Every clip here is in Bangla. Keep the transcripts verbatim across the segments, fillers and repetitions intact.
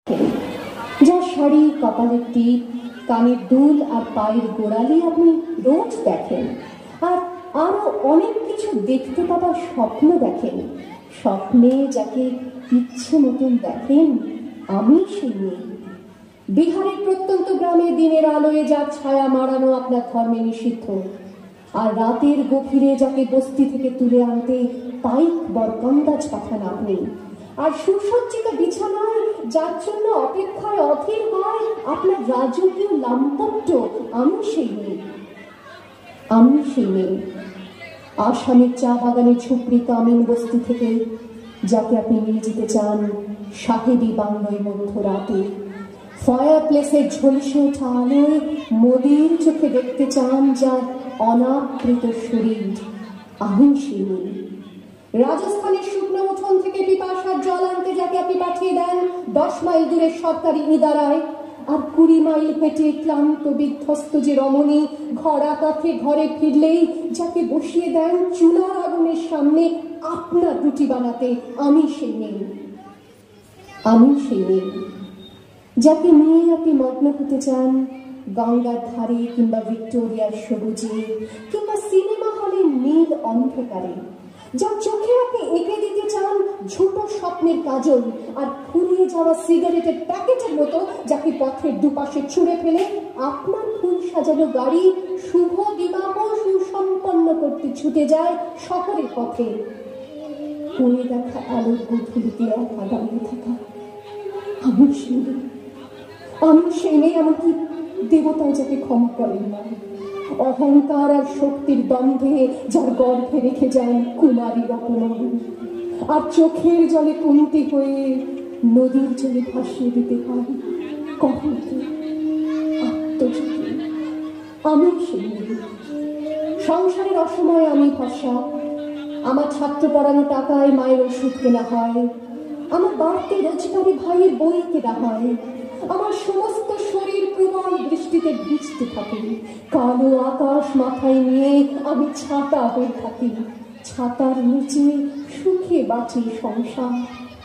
যা শাড়ি, কপালের টিপ, কানের দুল আর পায়ের গোড়ালি আপনি রোজ দেখেন, আর আরো অনেক কিছু দেখতে পাবার স্বপ্ন দেখেন। স্বপ্নে যাকে ইচ্ছে মতন দেখেন, আমি সেই মেয়ে। বিহারের প্রত্যন্ত গ্রামে দিনের আলোয় যার ছায়া মারানো আপনার ধর্মে নিষিদ্ধ, আর রাতের গভীরে যাকে বস্তি থেকে তুলে আনতে পাইক বরকন্দাজ পাঠান আপনি। আর সুসজ্জিত বিছানায় যার জন্য অপেক্ষায় অধীর হয় আপনার রাজকীয় লাম্পট্য, আমি সেই মেয়ে। আমি সেই মেয়ে আসামের চা বাগানের ঝুপড়ি কামিন বস্তি থেকে যাকে আপনি নিয়ে যেতে চান সাহেবী বাংলায় মধ্যরাতে। ফায়ার প্লেসের ঝলসে ওঠা আলোয় মোদির চোখে দেখতে চান যার অনাবৃত শরীর, আমি সেই মেয়ে। রাজস্থানের শুকনো উঠোন থেকে পিপাসার জল আনতে যাকে আপনি পাঠিয়ে দেন দশ মাইল দূরের সরকারি ইদারায়, আর কুড়ি মাইল হেঁটে ক্লান্ত বিধ্বস্ত যে রমণী ঘরা কাঠে ঘরে ফিরলেই যাকে বসিয়ে দেন চুলার আগুনের সামনে আপনার রুটি বানাতে, আমি সেই মেয়ে। আমি সেই মেয়ে যাকে নিয়ে আপনি মগ্ন হতে চান গঙ্গার ধারে কিংবা ভিক্টোরিয়ার সবুজে কিংবা সিনেমা হলের নীল অন্ধকারে, যার চোখে আপনি এঁকে দিতে চান ছোট স্বপ্নের কাজল, আর ফুরিয়ে যাওয়া সিগারেটের প্যাকেটের মতো যাকে পথের দুপাশে ছুঁড়ে ফেলে আপনার ফুল সাজানো গাড়ি শুভ দিবাহ সুসম্পন্ন করতে ছুটে যায় শহরের পথে। কোণে দেখা আলোর গভীরতে একা দাঁড়িয়ে থাকা, আমি সেই মেয়ে। আমি সেই মেয়ে, এমনকি দেবতাও যাকে ক্ষমা করেন না। অহংকার আর শক্তির দ্বন্দ্বে যার গর্ভে রেখে যান কুমারীর অপমান, আর চোখের জলে কুন্তি হয়ে নদীর জলে ভাসিয়ে দিতে হয় কখনকে আত্মজ্যোতি। আমি সেই মেয়ে। সংসারের অসময়ে আমি ভরসা, আমার ছাত্র পড়ানো টাকায় মায়ের ওষুধ কেনা হয়, আমার বাড়তি রোজগারি ভাইয়ের বই কেনা হয়, আমার সমস্ত শরীর প্রবল বৃষ্টিতে ভিজতে থাকে, কালো আকাশ মাথায় নিয়ে আমি ছাতা হয়ে থাকি, ছাতার নিচে সুখে বাঁচি সংসার।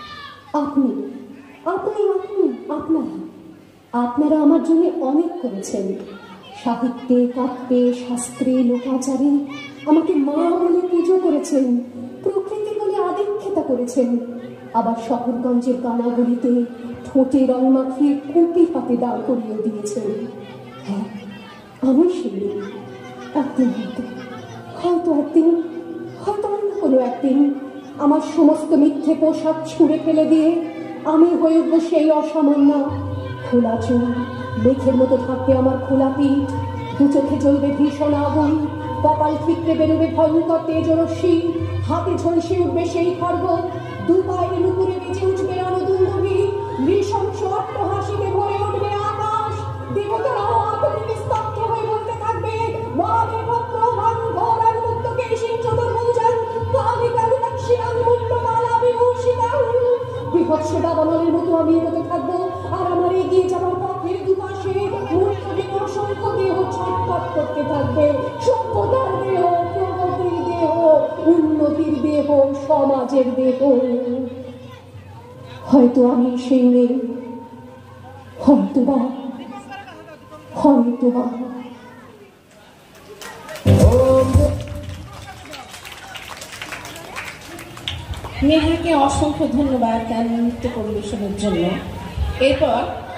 আপনি আপনি আপনি আপনারা আপনারা আমার জন্য অনেক করেছেন। সাহিত্যে, কাব্যে, শাস্ত্রে, লোকাচারে আমাকে মা বলে পুজো করেছেন, প্রকৃতি বলে আদিক্ষেতা করেছেন, আবার শহরগঞ্জের কানাগড়িতে ঠোঁটে রং মাখিয়ে কুপি হাতে দাঁড় করিয়ে দিয়েছেন। হ্যাঁ, আমি সেই একদিন হয়তো হয়তো একদিন হয়তো অন্য কোনো একদিন আমার সমস্ত মিথ্যে পোশাক ছুঁড়ে ফেলে দিয়ে আমি হয়ে উঠবো সেই অসামান্য। খোলা চুল, মেঘের মতো থাকবে আমার খোলা পিঠ, দু চোখে জ্বলবে ভীষণ আগুন, কপাল ঠিকরে বেরোবে ভয়ঙ্কর তেজরশ্মি, হাতে ঝলসে উঠবে সেই খড়গ, দু পায়ের নুপুরে বেঁচে উঠবে রণদুন্দুভি, নৃশংস অট্টহাসিতে ভরে উঠবে আকাশ, দেবতারাও আতঙ্কে স্তব্ধ হয়ে বলতে থাকবে ওয়াগে ভদ্র ভান ঘোরার মুক্তকে সিং চতুর্ভুজান কালিকাল দক্ষিণাং মুন্ডমালা বিভূষিতাং। বিভৎস দাবানলের মতো আমি এগোতে থাকবো, আর আমার এগিয়ে যাওয়ার পথের দুপাশে মূর্খদের অসংখ্য দেহ ছটফট করতে থাকবে। সভ্যতার দেহ, প্রগতির দেহ, উন্নতির দেহ, সমাজের দেহ। হয়তো আমি সেই মেয়ে, হয়তো বা হয়তো বা মেহেরকে অসংখ্য ধন্যবাদ গান নৃত্য পরিবেশনের জন্য। এরপর